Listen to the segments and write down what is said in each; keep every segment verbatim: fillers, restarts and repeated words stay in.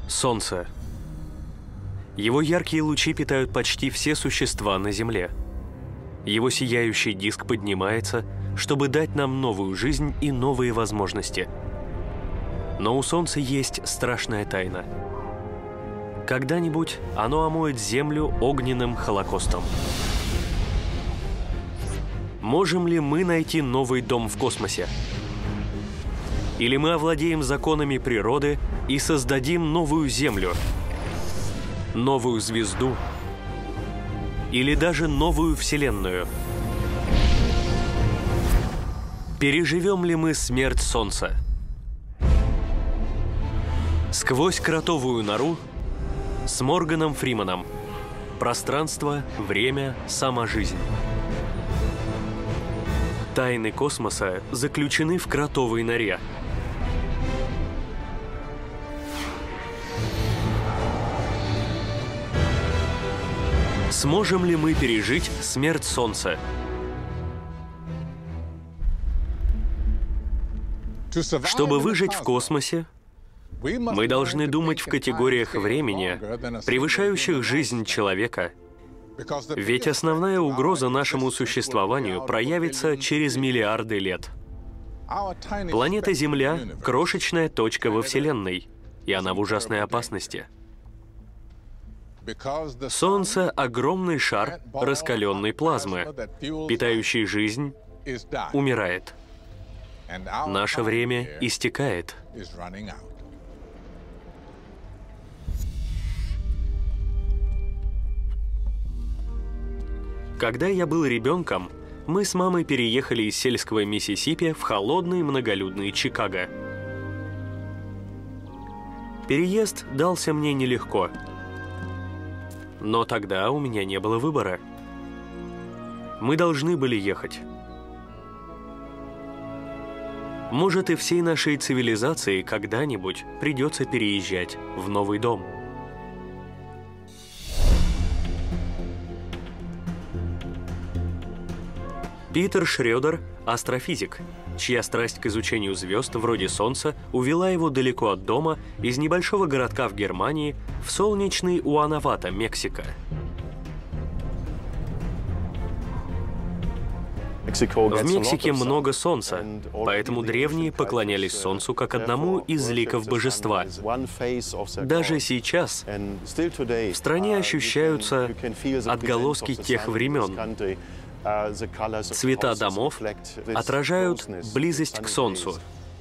Солнце. Его яркие лучи питают почти все существа на Земле. Его сияющий диск поднимается, чтобы дать нам новую жизнь и новые возможности. Но у Солнца есть страшная тайна. Когда-нибудь оно омоет Землю огненным холокостом. Можем ли мы найти новый дом в космосе? Или мы овладеем законами природы и создадим новую Землю, новую звезду или даже новую Вселенную? Переживем ли мы смерть Солнца? Сквозь кротовую нору с Морганом Фриманом. Пространство, время, сама жизнь. Тайны космоса заключены в кротовой норе. Сможем ли мы пережить смерть Солнца? Чтобы выжить в космосе, мы должны думать в категориях времени, превышающих жизнь человека. Ведь основная угроза нашему существованию проявится через миллиарды лет. Планета Земля — крошечная точка во Вселенной, и она в ужасной опасности. Солнце — огромный шар раскаленной плазмы, питающий жизнь, умирает. Наше время истекает. Когда я был ребенком, мы с мамой переехали из сельского Миссисипи в холодный многолюдный Чикаго. Переезд дался мне нелегко. Но тогда у меня не было выбора. Мы должны были ехать. Может, и всей нашей цивилизации когда-нибудь придется переезжать в новый дом. Питер Шрёдер – астрофизик, чья страсть к изучению звезд вроде Солнца увела его далеко от дома из небольшого городка в Германии в солнечный Уанавато, Мексика. В Мексике много солнца, поэтому древние поклонялись Солнцу как одному из ликов божества. Даже сейчас в стране ощущаются отголоски тех времен. Цвета домов отражают близость к Солнцу.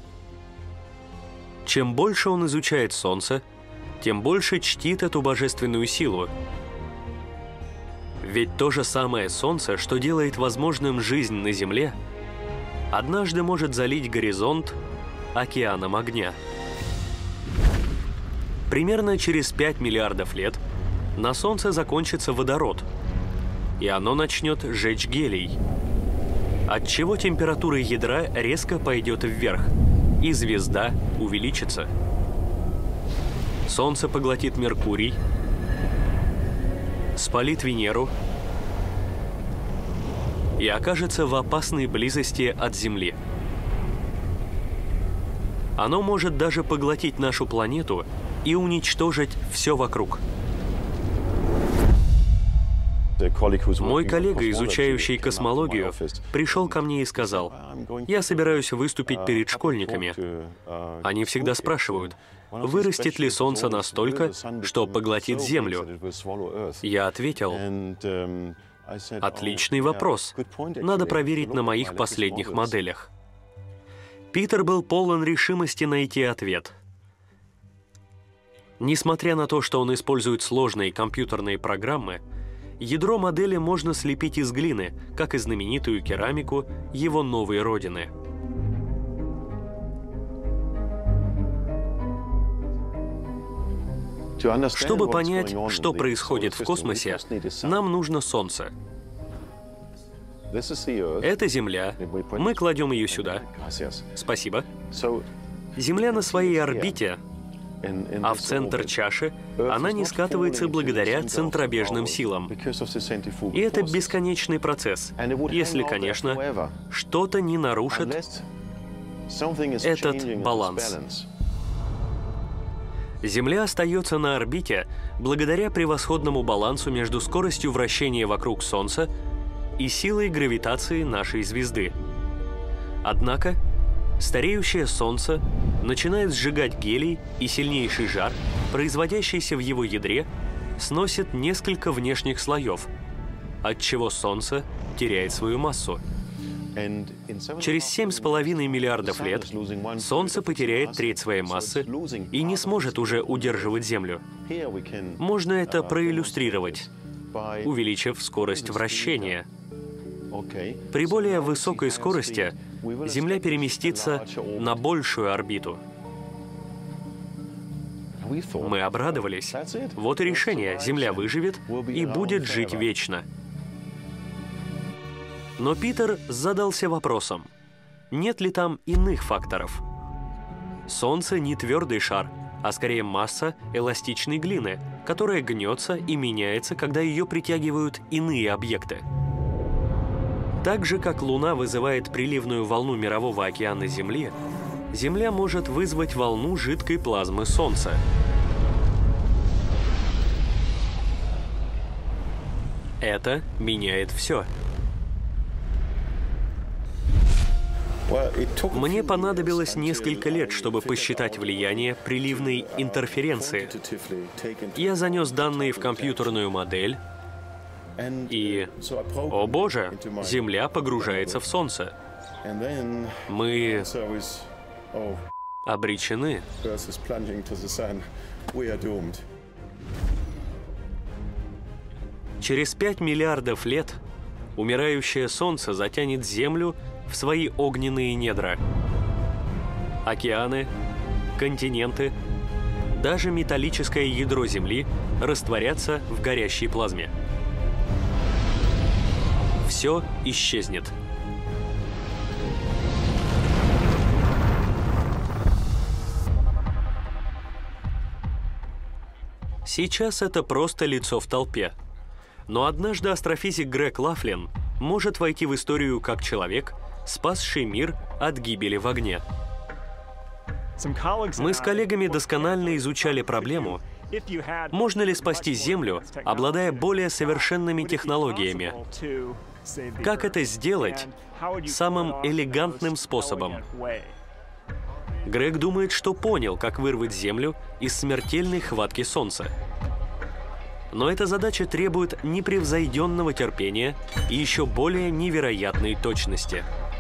Чем больше он изучает Солнце, тем больше чтит эту божественную силу. Ведь то же самое Солнце, что делает возможным жизнь на Земле, однажды может залить горизонт океаном огня. Примерно через пять миллиардов лет на Солнце закончится водород, и оно начнет жечь гелий, отчего температура ядра резко пойдет вверх, и звезда увеличится. Солнце поглотит Меркурий, спалит Венеру и окажется в опасной близости от Земли. Оно может даже поглотить нашу планету и уничтожить все вокруг. Мой коллега, изучающий космологию, пришел ко мне и сказал: «Я собираюсь выступить перед школьниками. Они всегда спрашивают, вырастет ли Солнце настолько, что поглотит Землю?» Я ответил: «Отличный вопрос. Надо проверить на моих последних моделях». Питер был полон решимости найти ответ. Несмотря на то, что он использует сложные компьютерные программы, ядро модели можно слепить из глины, как и знаменитую керамику его новой родины. Чтобы понять, что происходит в космосе, нам нужно Солнце. Это Земля. Мы кладем ее сюда. Спасибо. Земля на своей орбите, а в центр чаши она не скатывается благодаря центробежным силам. И это бесконечный процесс, если, конечно, что-то не нарушит этот баланс. Земля остается на орбите благодаря превосходному балансу между скоростью вращения вокруг Солнца и силой гравитации нашей звезды. Однако, стареющее Солнце начинает сжигать гелий, и сильнейший жар, производящийся в его ядре, сносит несколько внешних слоев, отчего Солнце теряет свою массу. Через семь с половиной миллиардов лет Солнце потеряет треть своей массы и не сможет уже удерживать Землю. Можно это проиллюстрировать, увеличив скорость вращения. При более высокой скорости Земля переместится на большую орбиту. Мы обрадовались. Вот и решение. Земля выживет и будет жить вечно. Но Питер задался вопросом, нет ли там иных факторов? Солнце не твердый шар, а скорее масса эластичной глины, которая гнется и меняется, когда ее притягивают иные объекты. Так же, как Луна вызывает приливную волну Мирового океана Земли, Земля может вызвать волну жидкой плазмы Солнца. Это меняет все. Мне понадобилось несколько лет, чтобы посчитать влияние приливной интерференции. Я занес данные в компьютерную модель, и, о боже, Земля погружается в Солнце. Мы обречены. Через пять миллиардов лет умирающее Солнце затянет Землю в свои огненные недра. Океаны, континенты, даже металлическое ядро Земли растворятся в горящей плазме. Все исчезнет. Сейчас это просто лицо в толпе. Но однажды астрофизик Грег Лафлин может войти в историю как человек, спасший мир от гибели в огне. Мы с коллегами досконально изучали проблему, можно ли спасти Землю, обладая более совершенными технологиями. Как это сделать самым элегантным способом? Грег думает, что понял, как вырвать Землю из смертельной хватки Солнца. Но эта задача требует непревзойденного терпения и еще более невероятной точности.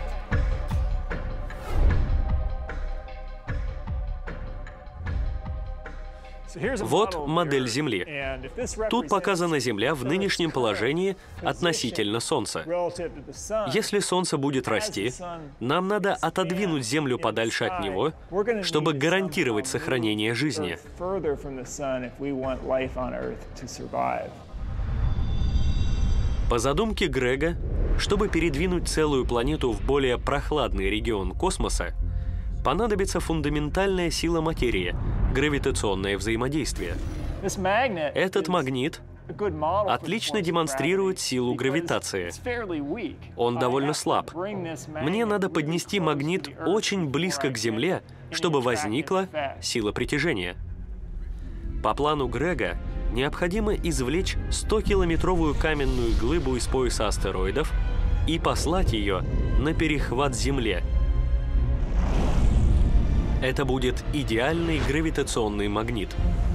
Вот модель Земли. Тут показана Земля в нынешнем положении относительно Солнца. Если Солнце будет расти, нам надо отодвинуть Землю подальше от него, чтобы гарантировать сохранение жизни. По задумке Грега, чтобы передвинуть целую планету в более прохладный регион космоса, понадобится фундаментальная сила материи — гравитационное взаимодействие. Этот магнит отлично демонстрирует силу гравитации. Он довольно слаб. Мне надо поднести магнит очень близко к Земле, чтобы возникла сила притяжения. По плану Грега необходимо извлечь стокилометровую каменную глыбу из пояса астероидов и послать ее на перехват Земле. Это будет идеальный гравитационный магнит.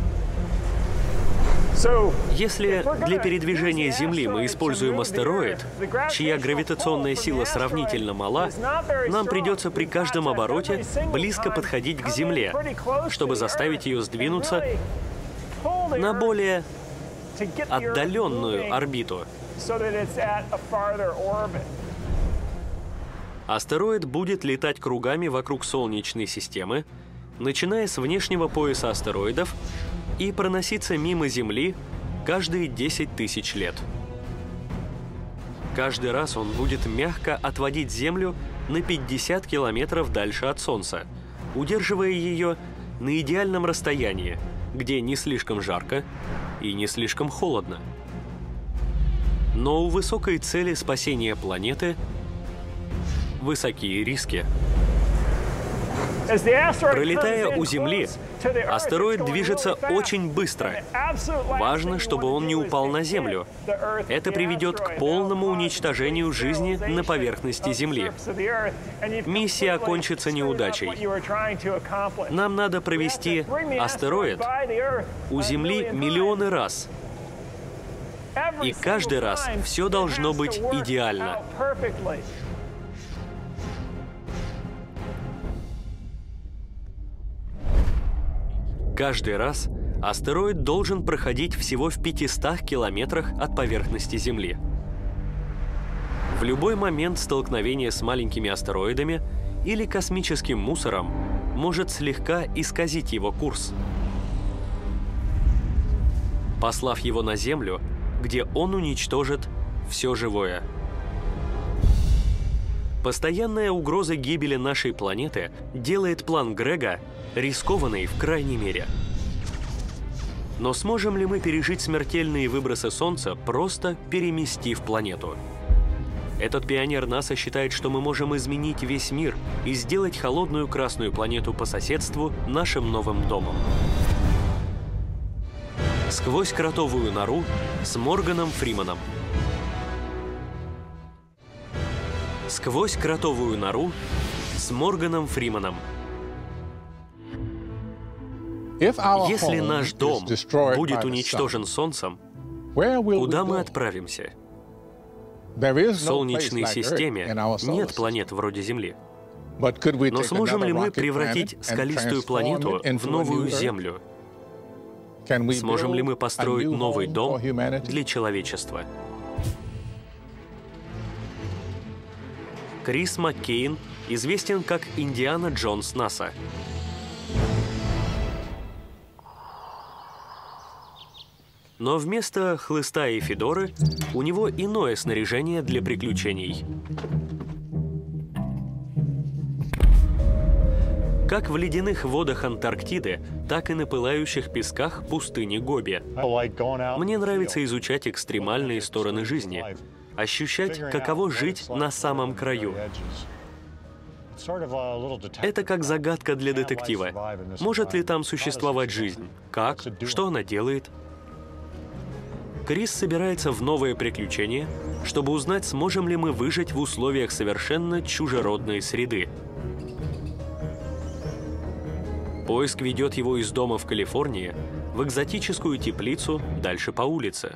Если для передвижения Земли мы используем астероид, чья гравитационная сила сравнительно мала, нам придется при каждом обороте близко подходить к Земле, чтобы заставить ее сдвинуться на более отдаленную орбиту. Астероид будет летать кругами вокруг Солнечной системы, начиная с внешнего пояса астероидов, и проноситься мимо Земли каждые десять тысяч лет. Каждый раз он будет мягко отводить Землю на пятьдесят километров дальше от Солнца, удерживая ее на идеальном расстоянии, где не слишком жарко и не слишком холодно. Но у высокой цели спасения планеты высокие риски. Пролетая у Земли, астероид движется очень быстро. Важно, чтобы он не упал на Землю. Это приведет к полному уничтожению жизни на поверхности Земли. Миссия окончится неудачей. Нам надо провести астероид у Земли миллионы раз. И каждый раз все должно быть идеально. Каждый раз астероид должен проходить всего в пятистах километрах от поверхности Земли. В любой момент столкновения с маленькими астероидами или космическим мусором может слегка исказить его курс, послав его на Землю, где он уничтожит все живое. Постоянная угроза гибели нашей планеты делает план Грега рискованной в крайней мере. Но сможем ли мы пережить смертельные выбросы Солнца, просто переместив планету? Этот пионер НАСА считает, что мы можем изменить весь мир и сделать холодную красную планету по соседству нашим новым домом. «Сквозь кротовую нору» с Морганом Фриманом. «Сквозь кротовую нору» с Морганом Фриманом. Если наш дом будет уничтожен Солнцем, куда мы отправимся? В Солнечной системе нет планет вроде Земли. Но сможем ли мы превратить скалистую планету в новую Землю? Сможем ли мы построить новый дом для человечества? Крис Маккейн известен как Индиана Джонс НАСА. Но вместо хлыста и федоры у него иное снаряжение для приключений. Как в ледяных водах Антарктиды, так и на пылающих песках пустыни Гоби. Мне нравится изучать экстремальные стороны жизни, ощущать, каково жить на самом краю. Это как загадка для детектива. Может ли там существовать жизнь? Как? Что она делает? Крис собирается в новое приключение, чтобы узнать, сможем ли мы выжить в условиях совершенно чужеродной среды. Поиск ведет его из дома в Калифорнии в экзотическую теплицу дальше по улице.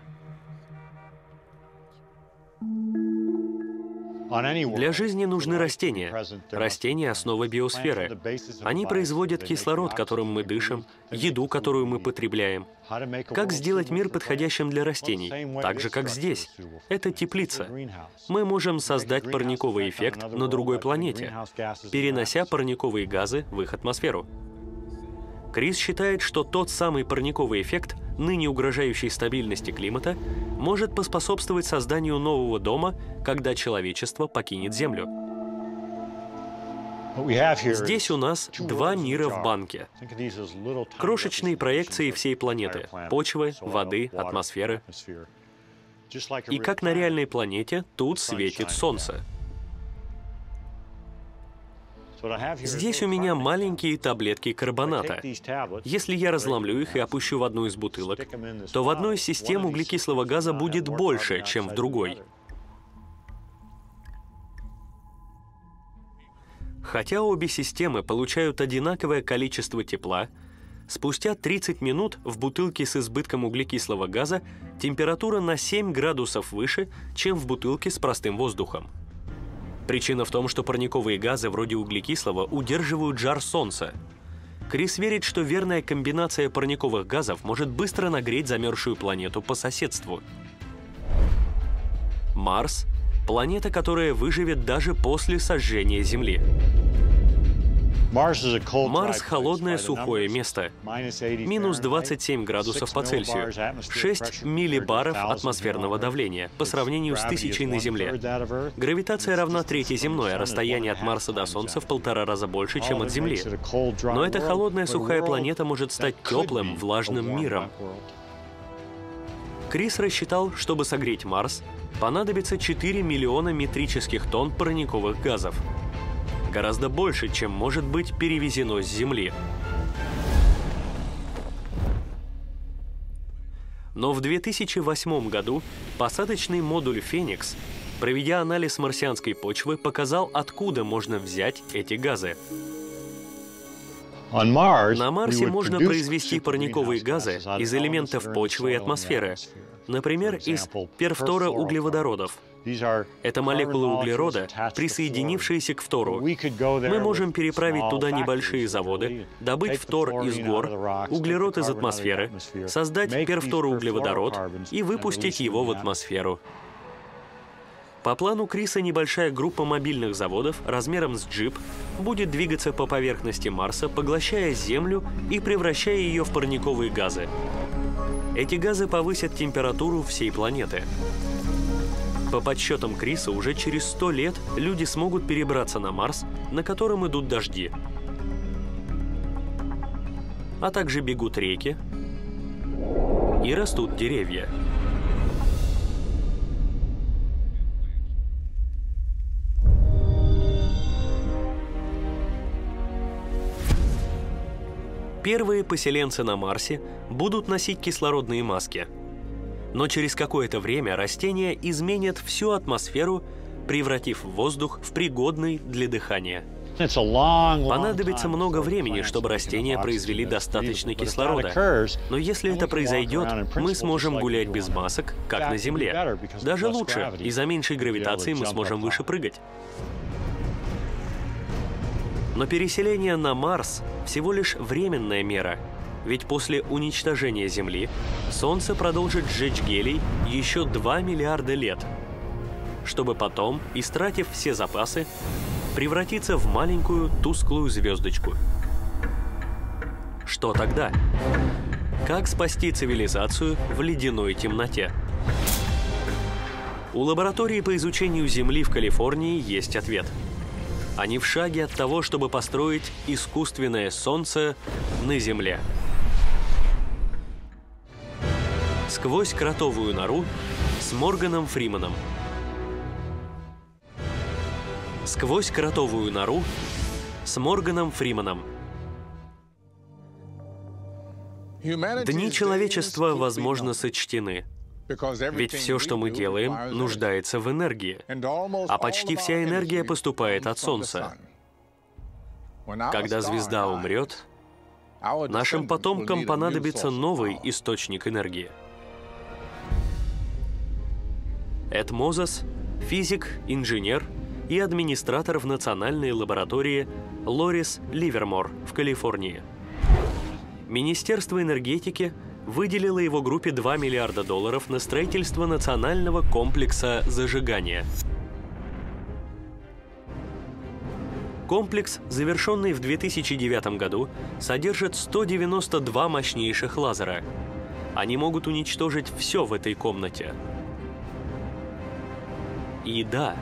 Для жизни нужны растения. Растения — основа биосферы. Они производят кислород, которым мы дышим, еду, которую мы потребляем. Как сделать мир подходящим для растений? Так же, как здесь. Это теплица. Мы можем создать парниковый эффект на другой планете, перенося парниковые газы в их атмосферу. Крис считает, что тот самый парниковый эффект, ныне угрожающий стабильности климата, может поспособствовать созданию нового дома, когда человечество покинет Землю. Здесь у нас два мира в банке. Крошечные проекции всей планеты — почвы, воды, атмосферы. И как на реальной планете, тут светит Солнце. Здесь у меня маленькие таблетки карбоната. Если я разломлю их и опущу в одну из бутылок, то в одной из систем углекислого газа будет больше, чем в другой. Хотя обе системы получают одинаковое количество тепла, спустя тридцать минут в бутылке с избытком углекислого газа температура на семь градусов выше, чем в бутылке с простым воздухом. Причина в том, что парниковые газы вроде углекислого удерживают жар Солнца. Крис верит, что верная комбинация парниковых газов может быстро нагреть замерзшую планету по соседству. Марс — планета, которая выживет даже после сожжения Земли. Марс — холодное сухое место. Минус двадцать семь градусов по Цельсию. шесть миллибаров атмосферного давления по сравнению с тысячей на Земле. Гравитация равна трети земной, а расстояние от Марса до Солнца в полтора раза больше, чем от Земли. Но эта холодная сухая планета может стать теплым, влажным миром. Крис рассчитал, чтобы согреть Марс, понадобится четыре миллиона метрических тонн парниковых газов. гораздо больше, чем может быть перевезено с Земли. Но в две тысячи восьмом году посадочный модуль «Феникс», проведя анализ марсианской почвы, показал, откуда можно взять эти газы. На Марсе можно произвести парниковые газы из элементов почвы и атмосферы, например, из перфтороуглеводородов. Это молекулы углерода, присоединившиеся к фтору. Мы можем переправить туда небольшие заводы, добыть фтор из гор, углерод из атмосферы, создать перфтороуглеводород и выпустить его в атмосферу. По плану Криса небольшая группа мобильных заводов размером с джип будет двигаться по поверхности Марса, поглощая Землю и превращая ее в парниковые газы. Эти газы повысят температуру всей планеты. По подсчетам Криса, уже через сто лет люди смогут перебраться на Марс, на котором идут дожди, а также бегут реки и растут деревья. Первые поселенцы на Марсе будут носить кислородные маски. Но через какое-то время растения изменят всю атмосферу, превратив воздух в пригодный для дыхания. Понадобится много времени, чтобы растения произвели достаточно кислорода. Но если это произойдет, мы сможем гулять без масок, как на Земле. Даже лучше, из-за меньшей гравитации мы сможем выше прыгать. Но переселение на Марс всего лишь временная мера. Ведь после уничтожения Земли Солнце продолжит сжечь гелий еще два миллиарда лет, чтобы потом, истратив все запасы, превратиться в маленькую тусклую звездочку. Что тогда? Как спасти цивилизацию в ледяной темноте? У лаборатории по изучению Земли в Калифорнии есть ответ. Они в шаге от того, чтобы построить искусственное Солнце на Земле. Сквозь кротовую нору с Морганом Фриманом. Сквозь кротовую нору с Морганом Фриманом. Дни человечества, возможно, сочтены. Ведь все, что мы делаем, нуждается в энергии, а почти вся энергия поступает от Солнца. Когда звезда умрет, нашим потомкам понадобится новый источник энергии. Эд Мозес — физик, инженер и администратор в национальной лаборатории Лорис Ливермор в Калифорнии. Министерство энергетики выделило его группе два миллиарда долларов на строительство национального комплекса зажигания. Комплекс, завершенный в две тысячи девятом году, содержит сто девяносто два мощнейших лазера. Они могут уничтожить все в этой комнате. И да,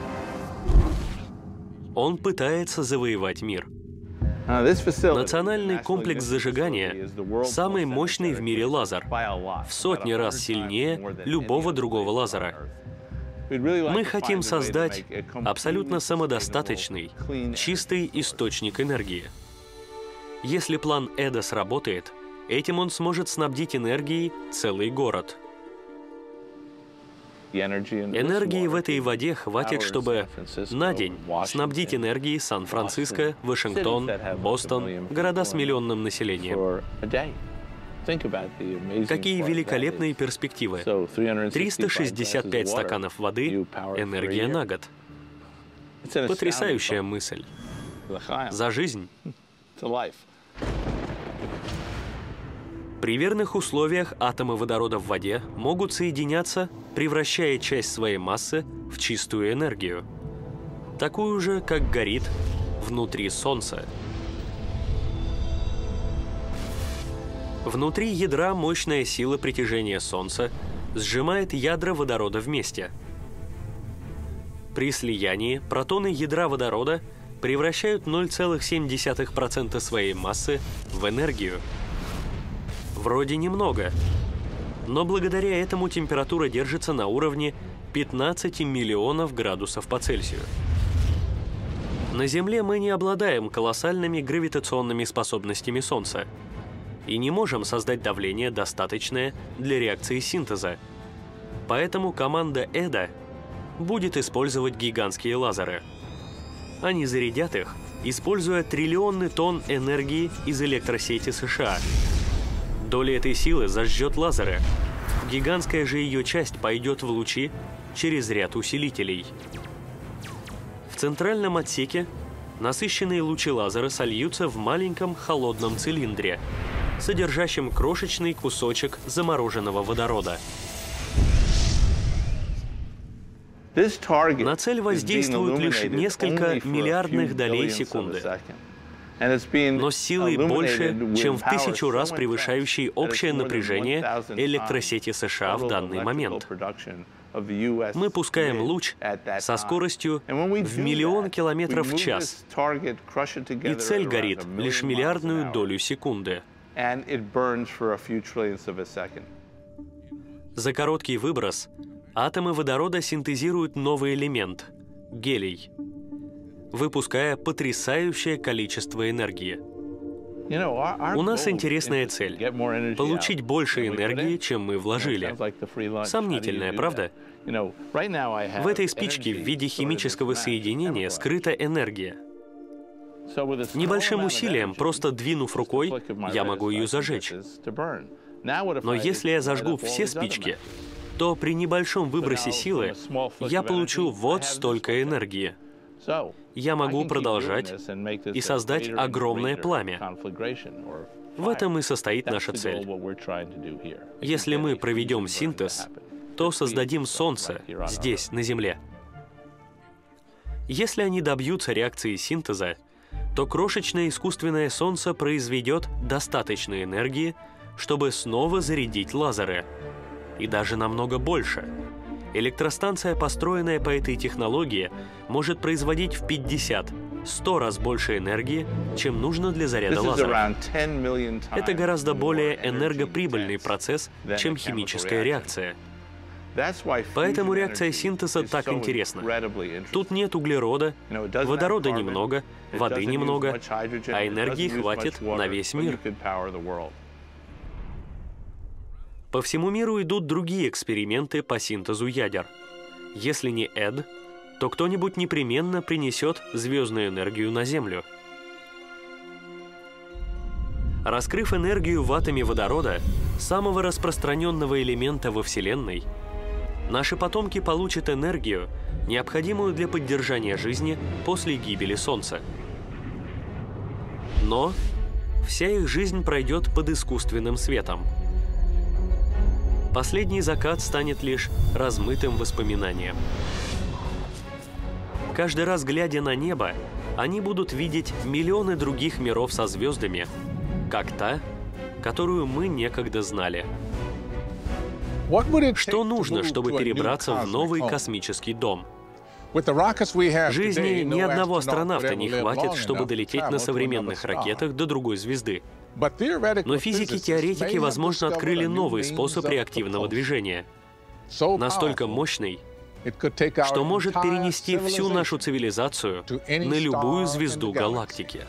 он пытается завоевать мир. Национальный комплекс зажигания — самый мощный в мире лазер, в сотни раз сильнее любого другого лазера. Мы хотим создать абсолютно самодостаточный, чистый источник энергии. Если план Эда сработает, этим он сможет снабдить энергией целый город. Энергии в этой воде хватит, чтобы на день снабдить энергией Сан-Франциско, Вашингтон, Бостон, города с миллионным населением. Какие великолепные перспективы! триста шестьдесят пять стаканов воды — энергия на год. Потрясающая мысль. За жизнь. При верных условиях атомы водорода в воде могут соединяться, превращая часть своей массы в чистую энергию, такую же, как горит внутри Солнца. Внутри ядра мощная сила притяжения Солнца сжимает ядра водорода вместе. При слиянии протоны ядра водорода превращают ноль целых семь десятых процента своей массы в энергию. Вроде немного, но благодаря этому температура держится на уровне пятнадцати миллионов градусов по Цельсию. На Земле мы не обладаем колоссальными гравитационными способностями Солнца и не можем создать давление, достаточное для реакции синтеза. Поэтому команда Эда будет использовать гигантские лазеры. Они зарядят их, используя триллионы тонн энергии из электросети США. Доля этой силы зажжет лазеры. Гигантская же ее часть пойдет в лучи через ряд усилителей. В центральном отсеке насыщенные лучи лазера сольются в маленьком холодном цилиндре, содержащем крошечный кусочек замороженного водорода. На цель воздействуют лишь несколько миллиардных долей секунды, но с силой больше, чем в тысячу раз превышающей общее напряжение электросети США в данный момент. Мы пускаем луч со скоростью в миллион километров в час, и цель горит лишь миллиардную долю секунды. За короткий выброс атомы водорода синтезируют новый элемент — гелий, выпуская потрясающее количество энергии. У нас интересная цель — получить больше энергии, чем мы вложили. Сомнительная, правда? В этой спичке в виде химического соединения скрыта энергия. Небольшим усилием, просто двинув рукой, я могу ее зажечь. Но если я зажгу все спички, то при небольшом выбросе силы я получу вот столько энергии. Я могу продолжать и создать огромное пламя. В этом и состоит наша цель. Если мы проведем синтез, то создадим Солнце здесь, на Земле. Если они добьются реакции синтеза, то крошечное искусственное Солнце произведет достаточно энергии, чтобы снова зарядить лазеры. И даже намного больше. Электростанция, построенная по этой технологии, может производить в пятьдесят-сто раз больше энергии, чем нужно для заряда лазера. Это гораздо более энергоприбыльный процесс, чем химическая реакция. Поэтому реакция синтеза так интересна. Тут нет углерода, водорода немного, воды немного, а энергии хватит на весь мир. По всему миру идут другие эксперименты по синтезу ядер. Если не Эд, то кто-нибудь непременно принесет звездную энергию на Землю. Раскрыв энергию в атоме водорода, самого распространенного элемента во Вселенной, наши потомки получат энергию, необходимую для поддержания жизни после гибели Солнца. Но вся их жизнь пройдет под искусственным светом. Последний закат станет лишь размытым воспоминанием. Каждый раз, глядя на небо, они будут видеть миллионы других миров со звездами, как та, которую мы некогда знали. Что нужно, чтобы перебраться в новый космический дом? Жизни ни одного астронавта не хватит, чтобы долететь на современных ракетах до другой звезды. Но физики-теоретики, возможно, открыли новый способ реактивного движения. Настолько мощный, что может перенести всю нашу цивилизацию на любую звезду галактики.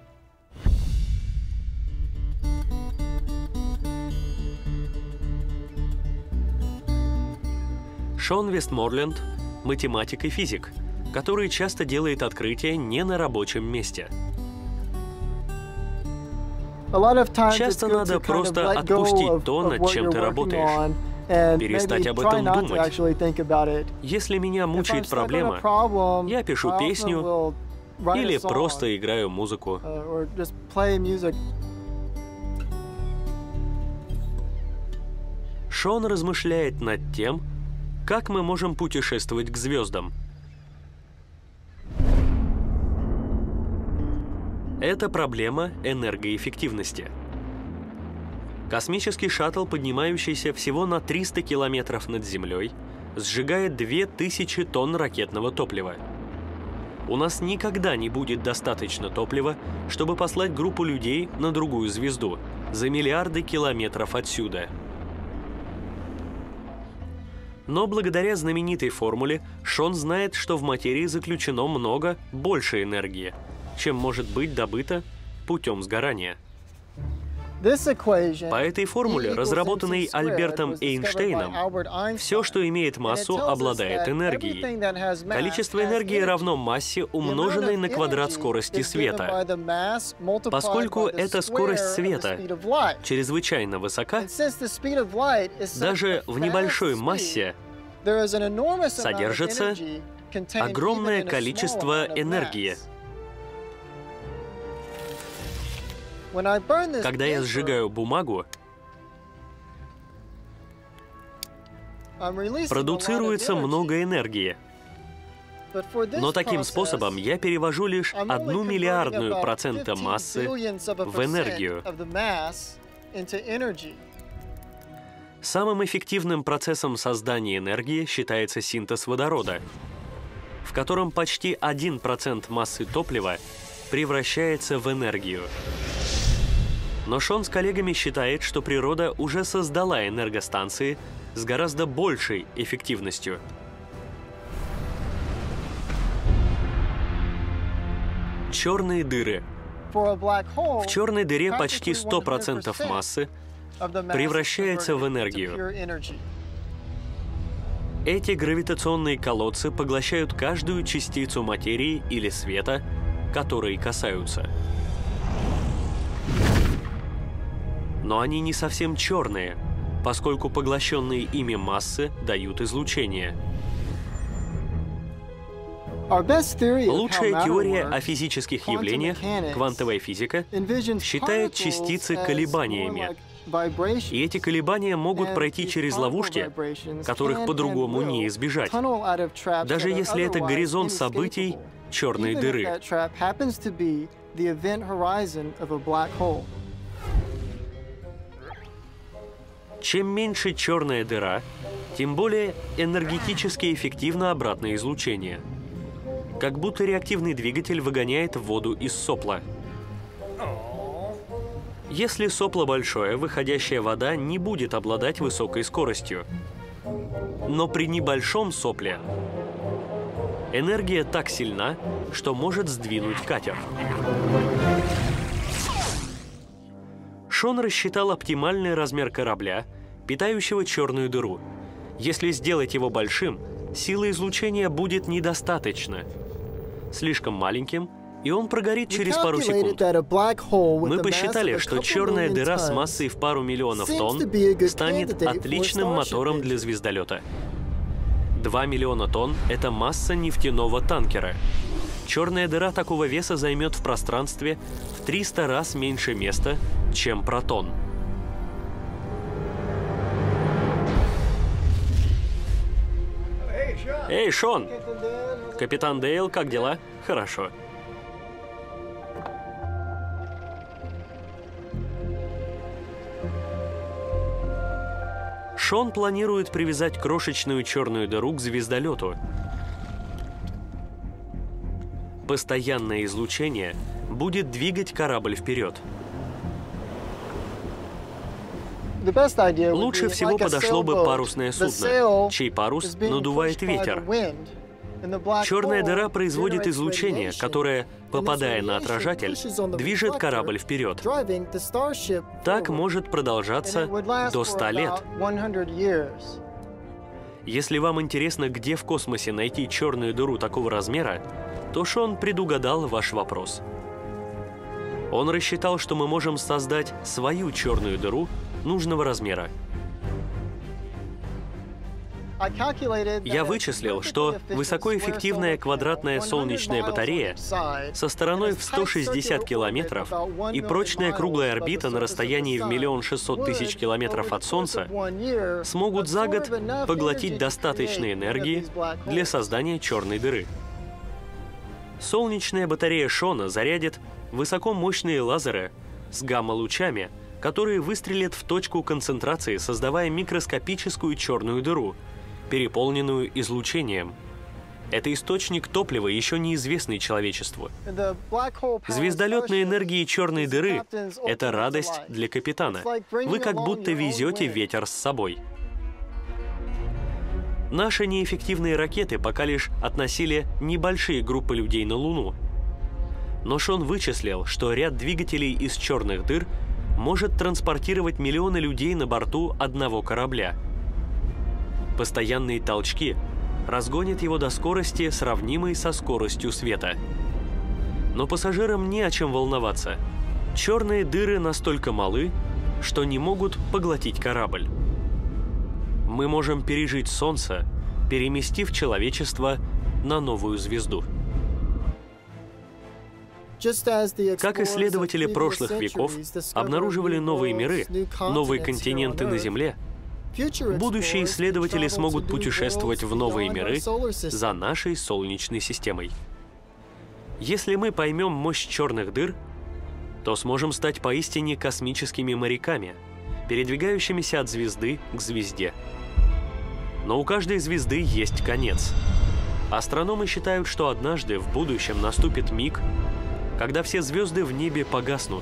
Шон Вестморленд — математик и физик, который часто делает открытия не на рабочем месте. Часто надо просто отпустить то, над чем ты работаешь, перестать об этом думать. Если меня мучает проблема, я пишу песню или просто играю музыку. Шон размышляет над тем, как мы можем путешествовать к звездам. Это проблема энергоэффективности. Космический шаттл, поднимающийся всего на триста километров над Землей, сжигает две тысячи тонн ракетного топлива. У нас никогда не будет достаточно топлива, чтобы послать группу людей на другую звезду за миллиарды километров отсюда. Но благодаря знаменитой формуле Шон знает, что в материи заключено много больше энергии, чем может быть добыто путем сгорания. По этой формуле, разработанной Альбертом Эйнштейном, все, что имеет массу, обладает энергией. Количество энергии равно массе, умноженной на квадрат скорости света. Поскольку эта скорость света чрезвычайно высока, даже в небольшой массе содержится огромное количество энергии. Когда я сжигаю бумагу, продуцируется много энергии. Но таким способом я перевожу лишь одну миллиардную процента массы в энергию. Самым эффективным процессом создания энергии считается синтез водорода, в котором почти один процент массы топлива превращается в энергию. Но Шон с коллегами считает, что природа уже создала энергостанции с гораздо большей эффективностью. Черные дыры. В черной дыре почти сто процентов массы превращается в энергию. Эти гравитационные колодцы поглощают каждую частицу материи или света, которые касаются. Но они не совсем черные, поскольку поглощенные ими массы дают излучение. Лучшая теория о физических явлениях, квантовая физика, считает частицы колебаниями. И эти колебания могут пройти через ловушки, которых по-другому не избежать, даже если это горизонт событий черной дыры. Чем меньше черная дыра, тем более энергетически эффективно обратное излучение. Как будто реактивный двигатель выгоняет воду из сопла. Если сопло большое, выходящая вода не будет обладать высокой скоростью. Но при небольшом сопле энергия так сильна, что может сдвинуть катер. Шон рассчитал оптимальный размер корабля, питающего черную дыру. Если сделать его большим, силы излучения будет недостаточно. Слишком маленьким, и он прогорит через пару секунд. Мы посчитали, что черная дыра с массой в пару миллионов тонн станет отличным мотором для звездолета. Два миллиона тонн — это масса нефтяного танкера. Черная дыра такого веса займет в пространстве в триста раз меньше места, чем протон. Эй, Шон! Капитан Дейл, как дела? Хорошо. Шон планирует привязать крошечную черную дыру к звездолету. Постоянное излучение будет двигать корабль вперед. Лучше всего подошло бы парусное судно, чей парус надувает ветер. Черная дыра производит излучение, которое, попадая на отражатель, движет корабль вперед. Так может продолжаться до ста лет. Если вам интересно, где в космосе найти черную дыру такого размера, то Шон предугадал ваш вопрос. Он рассчитал, что мы можем создать свою черную дыру нужного размера. Я вычислил, что высокоэффективная квадратная солнечная батарея со стороной в сто шестьдесят километров и прочная круглая орбита на расстоянии в миллион шестьсот тысяч километров от Солнца смогут за год поглотить достаточно энергии для создания черной дыры. Солнечная батарея Шона зарядит высокомощные лазеры с гамма-лучами, которые выстрелят в точку концентрации, создавая микроскопическую черную дыру, переполненную излучением. Это источник топлива, еще неизвестный человечеству. Звездолетной энергии черной дыры — это радость для капитана. Вы как будто везете ветер с собой. Наши неэффективные ракеты пока лишь относили небольшие группы людей на Луну. Но Шон вычислил, что ряд двигателей из черных дыр может транспортировать миллионы людей на борту одного корабля. Постоянные толчки разгонят его до скорости, сравнимой со скоростью света. Но пассажирам не о чем волноваться. Черные дыры настолько малы, что не могут поглотить корабль. Мы можем пережить Солнце, переместив человечество на новую звезду. Как исследователи прошлых веков обнаруживали новые миры, новые континенты на Земле, будущие исследователи смогут путешествовать в новые миры за нашей Солнечной системой. Если мы поймем мощь черных дыр, то сможем стать поистине космическими моряками, передвигающимися от звезды к звезде. Но у каждой звезды есть конец. Астрономы считают, что однажды в будущем наступит миг, когда все звезды в небе погаснут.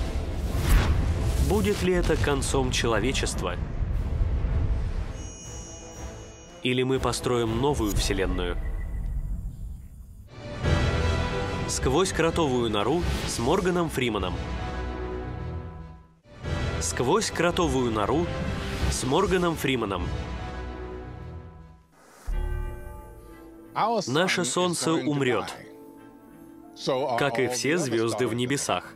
Будет ли это концом человечества? Или мы построим новую Вселенную? «Сквозь кротовую нору» с Морганом Фрименом. «Сквозь кротовую нору» с Морганом Фрименом. Наше Солнце умрет, как и все звезды в небесах.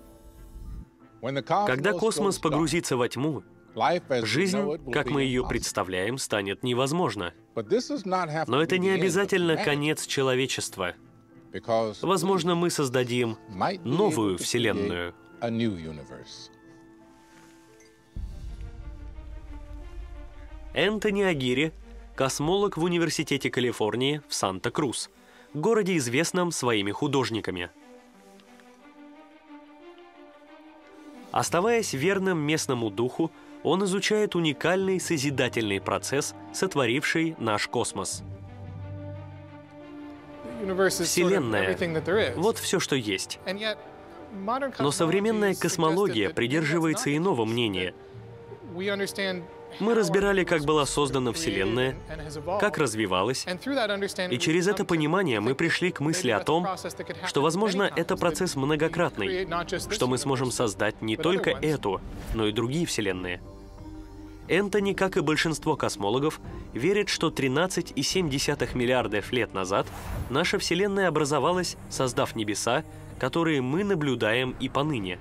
Когда космос погрузится во тьму, жизнь, как мы ее представляем, станет невозможна. Но это не обязательно конец человечества. Возможно, мы создадим новую Вселенную. Энтони Агири, космолог в Университете Калифорнии в Санта-Крус, городе, известном своими художниками. Оставаясь верным местному духу, он изучает уникальный созидательный процесс, сотворивший наш космос. Вселенная — вот все, что есть. Но современная космология придерживается иного мнения. Мы разбирали, как была создана Вселенная, как развивалась, и через это понимание мы пришли к мысли о том, что, возможно, это процесс многократный, что мы сможем создать не только эту, но и другие Вселенные. Энтони, как и большинство космологов, верит, что тринадцать целых семь десятых миллиардов лет назад наша Вселенная образовалась, создав небеса, которые мы наблюдаем и поныне.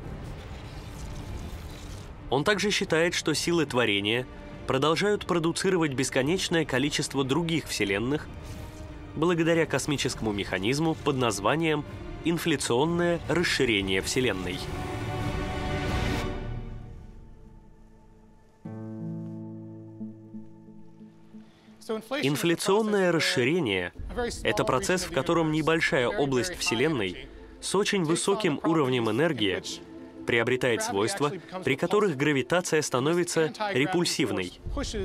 Он также считает, что силы творения продолжают продуцировать бесконечное количество других вселенных благодаря космическому механизму под названием инфляционное расширение Вселенной. Инфляционное расширение — это процесс, в котором небольшая область Вселенной с очень высоким уровнем энергии приобретает свойства, при которых гравитация становится репульсивной.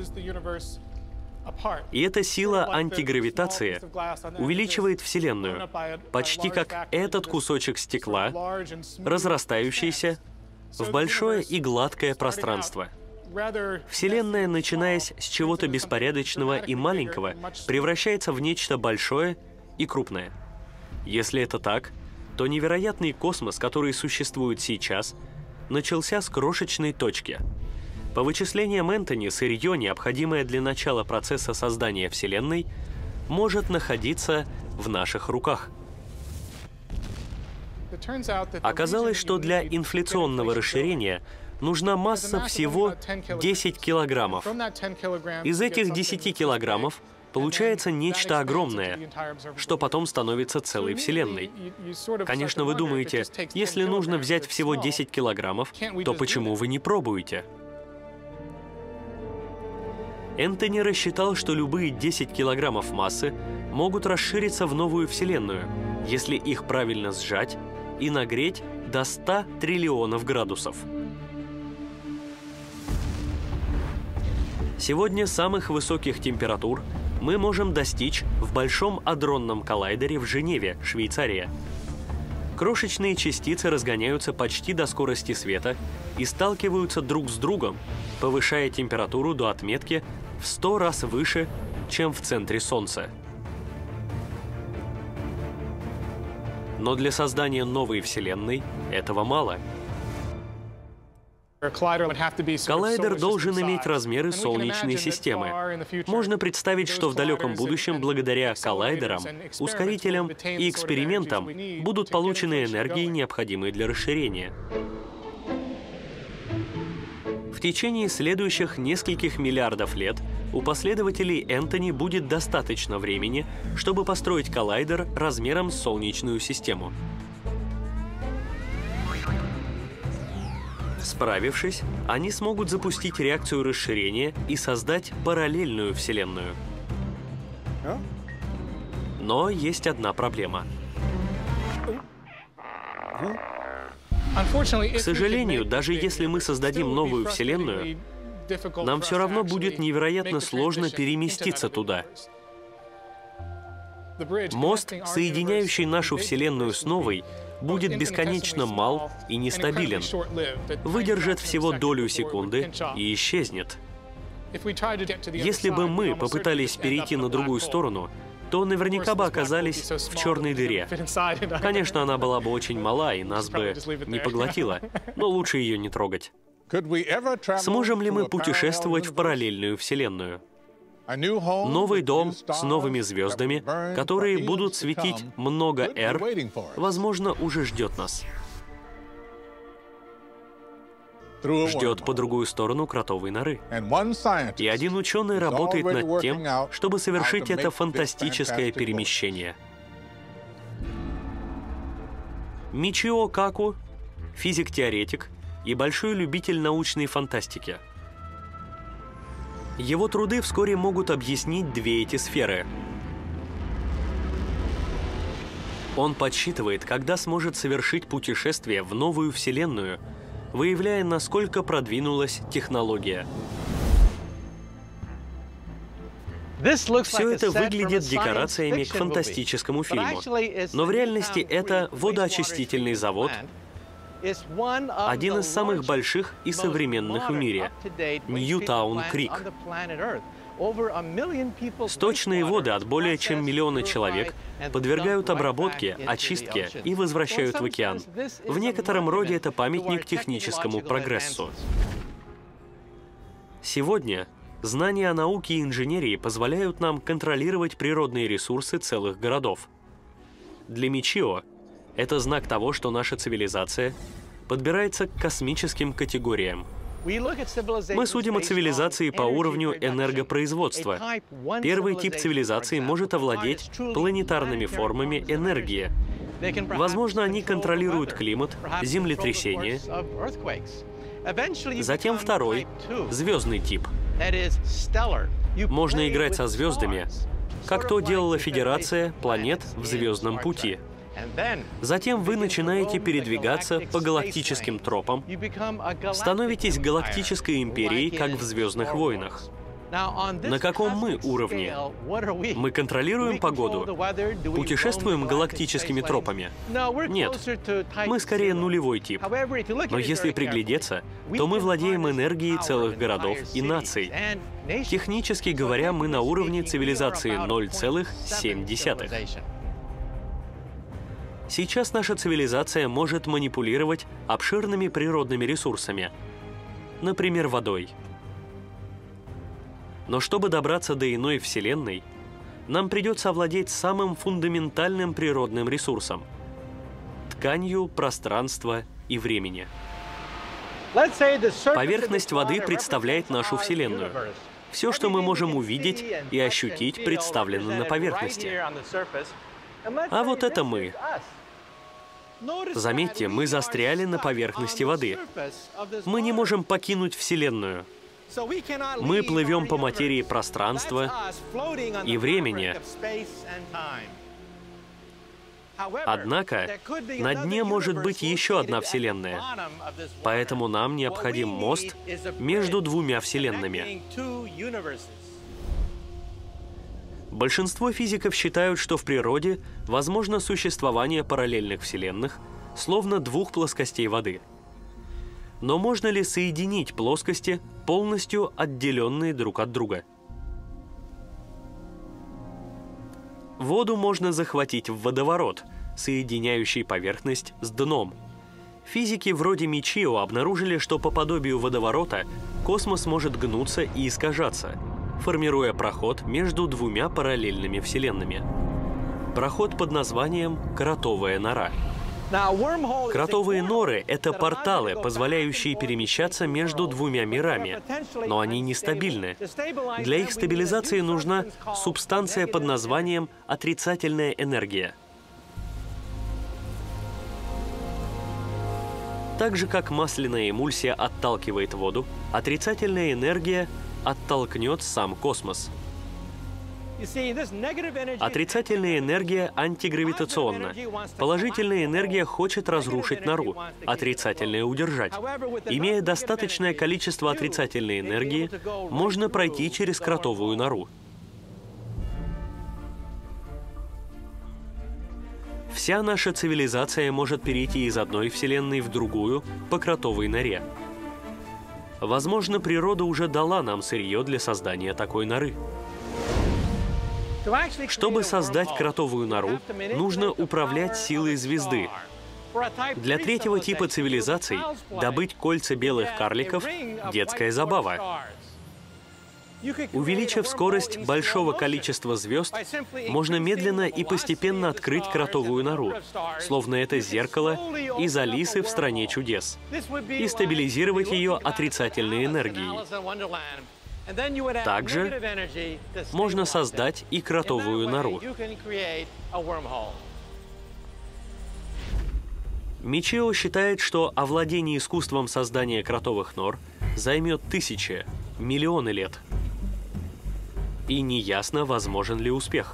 И эта сила антигравитации увеличивает Вселенную, почти как этот кусочек стекла, разрастающийся в большое и гладкое пространство. Вселенная, начинаясь с чего-то беспорядочного и маленького, превращается в нечто большое и крупное. Если это так, то невероятный космос, который существует сейчас, начался с крошечной точки. По вычислениям Энтони, сырье, необходимое для начала процесса создания Вселенной, может находиться в наших руках. Оказалось, что для инфляционного расширения нужна масса всего десять килограммов. Из этих десяти килограммов получается нечто огромное, что потом становится целой Вселенной. Конечно, вы думаете, если нужно взять всего десять килограммов, то почему вы не пробуете? Энтони рассчитал, что любые десять килограммов массы могут расшириться в новую Вселенную, если их правильно сжать и нагреть до ста триллионов градусов. Сегодня самых высоких температур мы можем достичь в Большом адронном коллайдере в Женеве, Швейцария. Крошечные частицы разгоняются почти до скорости света и сталкиваются друг с другом, повышая температуру до отметки в сто раз выше, чем в центре Солнца. Но для создания новой Вселенной этого мало. Коллайдер должен иметь размеры Солнечной системы. Можно представить, что в далеком будущем благодаря коллайдерам, ускорителям и экспериментам будут получены энергии, необходимые для расширения. В течение следующих нескольких миллиардов лет у последователей Энтони будет достаточно времени, чтобы построить коллайдер размером с Солнечную систему. Справившись, они смогут запустить реакцию расширения и создать параллельную Вселенную. Но есть одна проблема. К сожалению, даже если мы создадим новую Вселенную, нам все равно будет невероятно сложно переместиться туда. Мост, соединяющий нашу Вселенную с новой, будет бесконечно мал и нестабилен, выдержит всего долю секунды и исчезнет. Если бы мы попытались перейти на другую сторону, то наверняка бы оказались в черной дыре. Конечно, она была бы очень мала и нас бы не поглотила, но лучше ее не трогать. Сможем ли мы путешествовать в параллельную Вселенную? Новый дом с новыми звездами, которые будут светить много эр, возможно, уже ждет нас. Ждет по другую сторону кротовой норы. И один ученый работает над тем, чтобы совершить это фантастическое перемещение. Мичио Каку — физик-теоретик и большой любитель научной фантастики. Его труды вскоре могут объяснить две эти сферы. Он подсчитывает, когда сможет совершить путешествие в новую Вселенную, выявляя, насколько продвинулась технология. Все это выглядит декорациями к фантастическому фильму, но в реальности это водоочистительный завод, один из самых больших и современных в мире — Ньютаун-Крик. Сточные воды от более чем миллиона человек подвергают обработке, очистке и возвращают в океан. В некотором роде это памятник техническому прогрессу. Сегодня знания о науке и инженерии позволяют нам контролировать природные ресурсы целых городов. Для Мичио это знак того, что наша цивилизация подбирается к космическим категориям. Мы судим о цивилизации по уровню энергопроизводства. Первый тип цивилизации может овладеть планетарными формами энергии. Возможно, они контролируют климат, землетрясения. Затем второй — звездный тип. Можно играть со звездами, как то делала Федерация планет в звездном пути. Затем вы начинаете передвигаться по галактическим тропам, становитесь галактической империей, как в «Звездных войнах». На каком мы уровне? Мы контролируем погоду? Путешествуем галактическими тропами? Нет. Мы скорее нулевой тип. Но если приглядеться, то мы владеем энергией целых городов и наций. Технически говоря, мы на уровне цивилизации ноль целых семь десятых. Сейчас наша цивилизация может манипулировать обширными природными ресурсами, например, водой. Но чтобы добраться до иной Вселенной, нам придется овладеть самым фундаментальным природным ресурсом — тканью пространства и времени. Поверхность воды представляет нашу Вселенную. Все, что мы можем увидеть и ощутить, представлено на поверхности. А вот это мы. Заметьте, мы застряли на поверхности воды. Мы не можем покинуть Вселенную. Мы плывем по материи пространства и времени. Однако на дне может быть еще одна Вселенная. Поэтому нам необходим мост между двумя Вселенными. Большинство физиков считают, что в природе возможно существование параллельных вселенных, словно двух плоскостей воды. Но можно ли соединить плоскости, полностью отделенные друг от друга? Воду можно захватить в водоворот, соединяющий поверхность с дном. Физики вроде Мичио обнаружили, что по подобию водоворота космос может гнуться и искажаться, формируя проход между двумя параллельными вселенными. Проход под названием «кротовая нора». Кротовые норы — это порталы, позволяющие перемещаться между двумя мирами, но они нестабильны. Для их стабилизации нужна субстанция под названием отрицательная энергия. Так же, как масляная эмульсия отталкивает воду, отрицательная энергия оттолкнет сам космос. Отрицательная энергия антигравитационна. Положительная энергия хочет разрушить нору, отрицательная — удержать. Имея достаточное количество отрицательной энергии, можно пройти через кротовую нору. Вся наша цивилизация может перейти из одной вселенной в другую по кротовой норе. Возможно, природа уже дала нам сырье для создания такой норы. Чтобы создать кротовую нору, нужно управлять силой звезды. Для третьего типа цивилизаций добыть кольца белых карликов — детская забава. Увеличив скорость большого количества звезд, можно медленно и постепенно открыть кротовую нору, словно это зеркало из «Алисы в стране чудес», и стабилизировать ее отрицательной энергией. Также можно создать и кротовую нору. Мичио считает, что овладение искусством создания кротовых нор займет тысячи, миллионы лет. И неясно, возможен ли успех.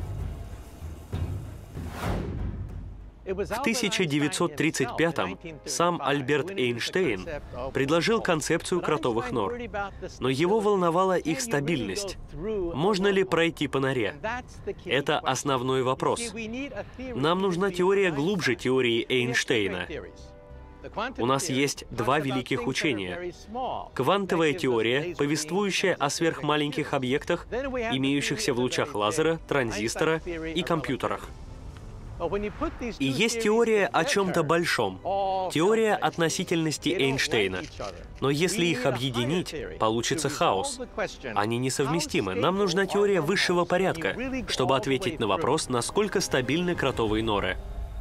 В тысяча девятьсот тридцать пятом сам Альберт Эйнштейн предложил концепцию кротовых нор, но его волновала их стабильность. Можно ли пройти по норе? Это основной вопрос. Нам нужна теория глубже теории Эйнштейна. У нас есть два великих учения. Квантовая теория, повествующая о сверхмаленьких объектах, имеющихся в лучах лазера, транзистора и компьютерах. И есть теория о чем-то большом, теория относительности Эйнштейна. Но если их объединить, получится хаос. Они несовместимы. Нам нужна теория высшего порядка, чтобы ответить на вопрос, насколько стабильны кротовые норы.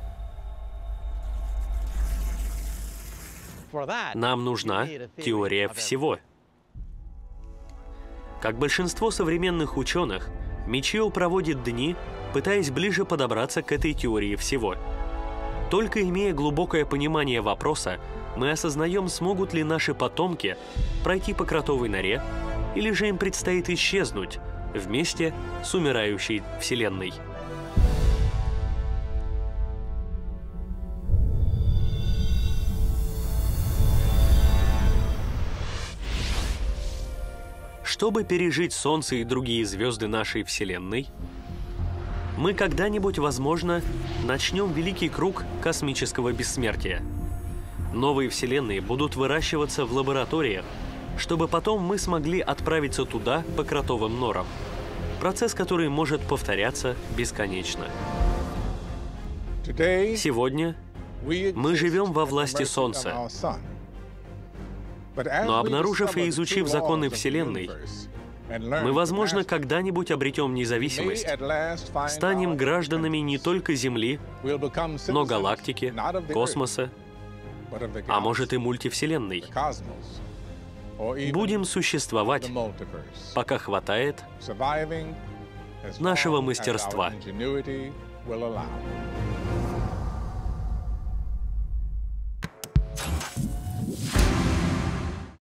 Нам нужна теория всего. Как большинство современных ученых, Мичио проводит дни, пытаясь ближе подобраться к этой теории всего. Только имея глубокое понимание вопроса, мы осознаем, смогут ли наши потомки пройти по кротовой норе, или же им предстоит исчезнуть вместе с умирающей Вселенной. Чтобы пережить Солнце и другие звезды нашей Вселенной, мы когда-нибудь, возможно, начнем великий круг космического бессмертия. Новые вселенные будут выращиваться в лабораториях, чтобы потом мы смогли отправиться туда по кротовым норам. Процесс, который может повторяться бесконечно. Сегодня мы живем во власти Солнца. Но обнаружив и изучив законы Вселенной, мы, возможно, когда-нибудь обретем независимость, станем гражданами не только Земли, но галактики, космоса, а может и мультивселенной. Будем существовать, пока хватает нашего мастерства.